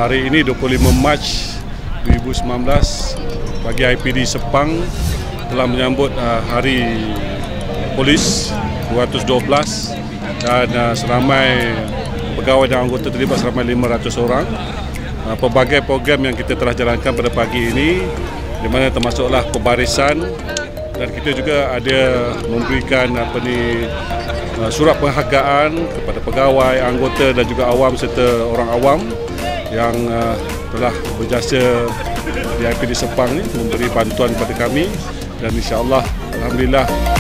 hari ini 25 Mac 2019 bagi IPD Sepang telah menyambut Hari Polis 212 dan seramai pegawai dan anggota terlibat seramai 500 orang. Pelbagai program yang kita telah jalankan pada pagi ini, di mana termasuklah pembarisan, dan kita juga ada memberikan surat penghargaan kepada pegawai, anggota dan juga awam serta orang awam yang telah berjasa di IPD Sepang ini, memberi bantuan kepada kami, dan insya-Allah alhamdulillah